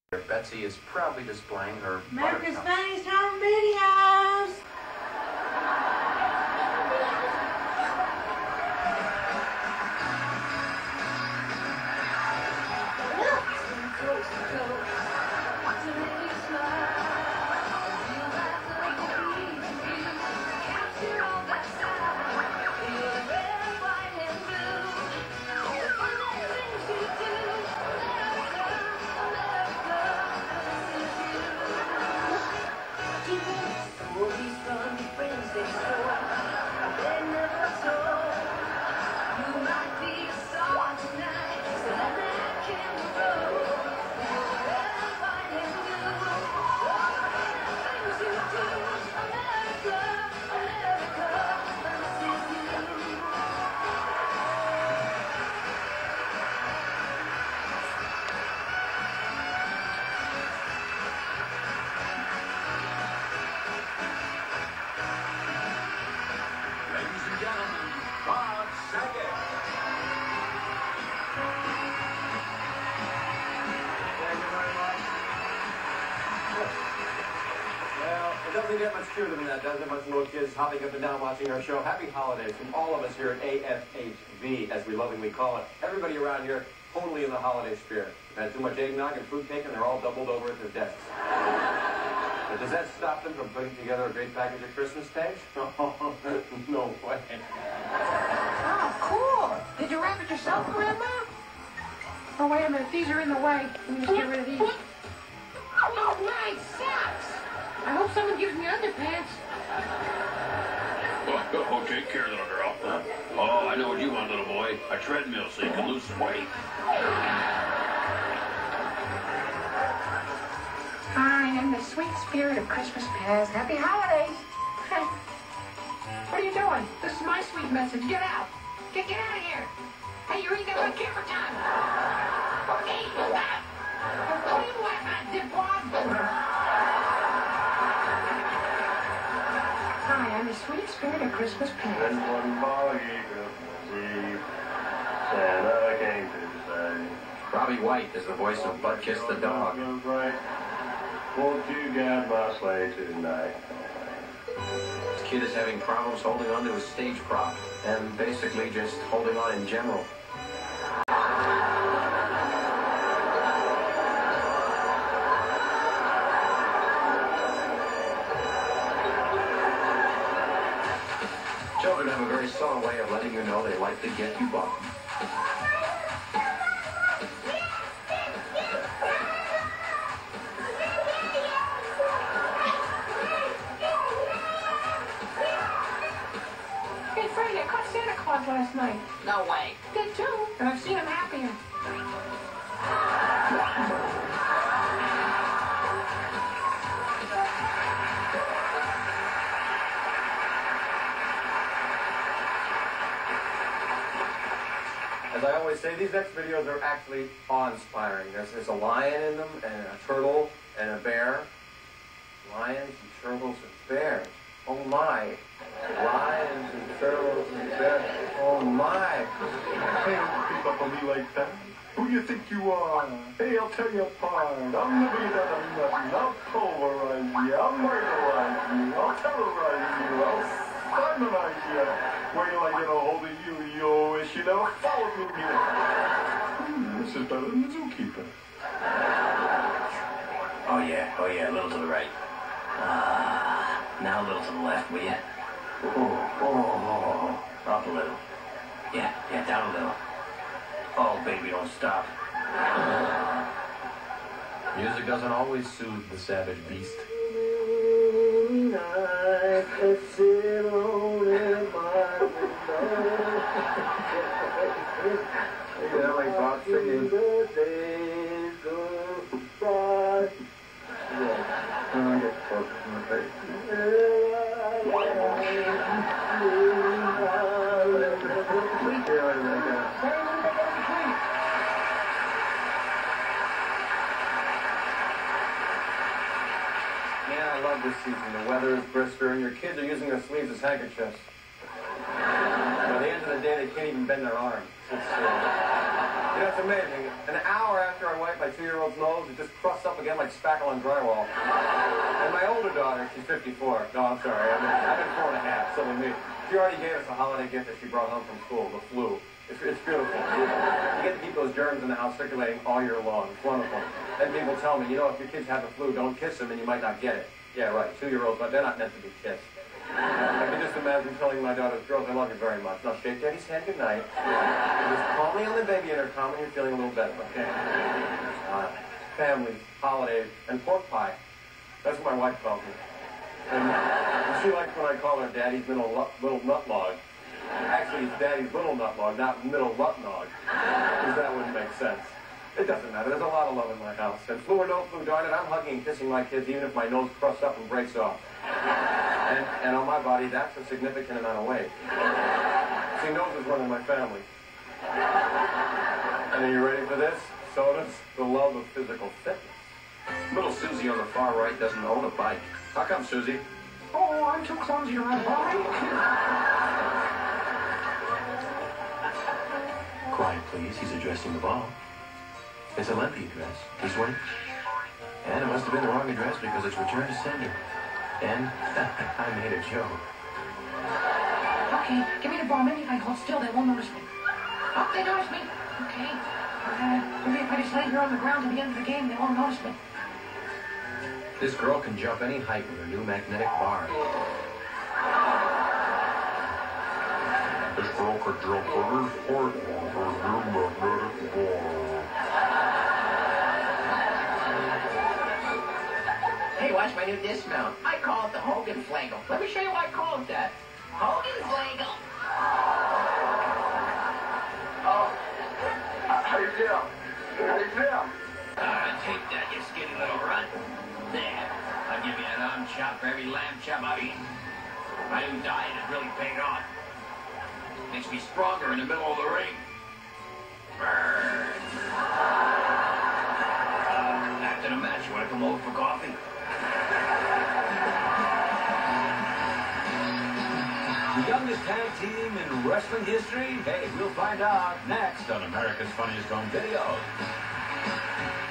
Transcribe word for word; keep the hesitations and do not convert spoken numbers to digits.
Betsy is proudly displaying her America's Funniest Home Videos. It doesn't get much cuter than that, does it? Much little kids hopping up and down watching our show. Happy holidays from all of us here at A F H V, as we lovingly call it. Everybody around here totally in the holiday spirit. They've had too much eggnog and fruitcake, and they're all doubled over at their desks. But does that stop them from putting together a great package of Christmas tags? No way. Oh, cool. Did you wrap it yourself, Grandma? Oh, wait a minute. These are in the way. Let me just get rid of these. Oh, my socks. I hope someone gives me underpants. Oh, oh, take care, little girl. Oh, I know what you want, little boy. A treadmill so you can lose some weight. I am the sweet spirit of Christmas past. Happy holidays. What are you doing? This is my sweet message. Get out. Get, get out of here. Hey, you're eating on camera time. Okay, stop. Clean what, my dipwad? Hi, I'm the sweet spirit of Christmas past. Then one foggy Christmas Eve, Santa came to say, Robbie White is the voice of Bud Kiss the dog. Right. Won't you get my sleigh tonight? This kid is having problems holding on to his stage prop and basically just holding on in general. Children have a very subtle way of letting you know they like the gift you bought them. Hey, Freddie, I caught Santa Claus last night. No way. Did too, and I've seen him happier. As I always say, these next videos are actually awe-inspiring. There's, there's a lion in them, and a turtle, and a bear. Lions and turtles and bears. Oh my. Lions and turtles and bears. Oh my. Hey, creep up on me like that. Who you think you are? Hey, I'll tear you apart. I'm the big that I'm nothing. I'll pulverize you. I'll murderize you. I'll terrorize you. I'll simonize you. Wait till I get a hold of you. You'll wish you never followed me here. Hmm, this is better than the zookeeper. Oh, yeah. Oh, yeah. A little to the right. Ah. Uh, now a little to the left, will you? Oh, oh, oh, oh. Up a little. Yeah, yeah, down a little. Oh, baby, don't stop. Music doesn't always soothe the savage beast. Yeah, like Bob singing. Yeah, I love this season. The weather is brisker, and your kids are using their sleeves as handkerchiefs. By the end of the day, they can't even bend their arms. It's, uh, you know, it's amazing. An hour after I wipe my two-year-old's nose, it just crusts up again like spackle on drywall. And my older daughter, she's fifty-four. No, I'm sorry. I've been, I've been four and a half, so with me. She already gave us a holiday gift that she brought home from school, the flu. It's, it's beautiful. You get to keep those germs in the house circulating all year long. It's wonderful. And people tell me, you know, if your kids have the flu, don't kiss them and you might not get it. Yeah, right. Two-year-olds, but they're not meant to be kissed. I can just imagine telling my daughter's girls, I love you very much. Now shake Daddy's hand goodnight. Just call me on the baby intercom when you're feeling a little better, okay? Uh, families, holidays, and pork pie. That's what my wife calls me. And she likes when I call her Daddy's little, little nut log. Actually, it's Daddy's little nut log, not middle nut log. Because that wouldn't make sense. It doesn't matter. There's a lot of love in my house. And flu or no flu, darn it, I'm hugging and kissing my kids even if my nose crusts up and breaks off. And, and on my body, that's a significant amount of weight. See, noses run in my family. And are you ready for this? So does the love of physical fitness. Little Susie on the far right doesn't own a bike. How come, Susie? Oh, I'm too clumsy to ride a bike. Quiet, please. He's addressing the ball. It's a lefty address. He swings. And it must have been the wrong address because it's returned to sender. And I made a joke. Okay, give me the ball. Maybe if I hold still, they won't notice me. Oh, they notice me. Okay. Uh, maybe if I just lay here on the ground to the end of the game, they won't notice me. This girl can jump any height with her new magnetic bar. This girl could jump any height with her new magnetic bar. Hey, watch my new dismount. I call it the Hogan Flangle. Let me show you why I call it that. Hogan Flangle. Uh, hey, Jim. Hey, Jim. Ah, take that, you skinny little runt. There. I'll give you an arm chop for every lamb chop I've eaten. My new diet has really paid off. Makes me stronger in the middle of the ring. Burn. Uh, after the match, you want to come over for coffee? The youngest tag team in wrestling history? Hey, we'll find out next on America's Funniest Home Videos.